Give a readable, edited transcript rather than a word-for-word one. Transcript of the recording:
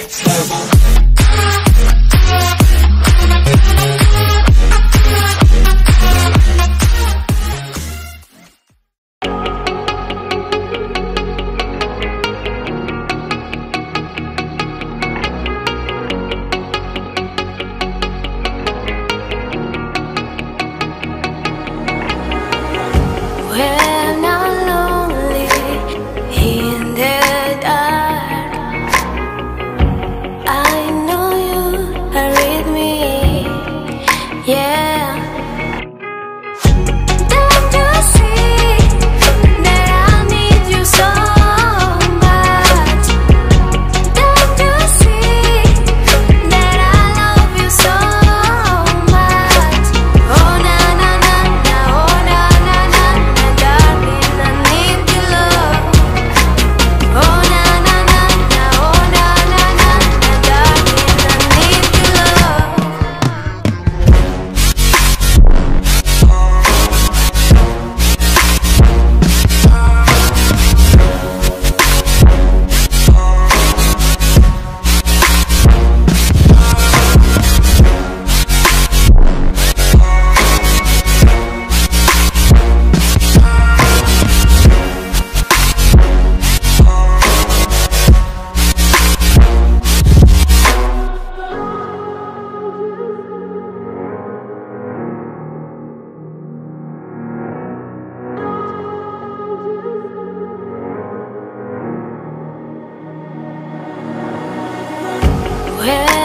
When I'm lonely in the dark, I know you are with me, yeah. Don't you see that I need you so much? Don't you see that I love you so much? Oh na na na na, oh na na na na, darling, I need your love. Oh na na na na, oh na na na na, darling, I need your love. When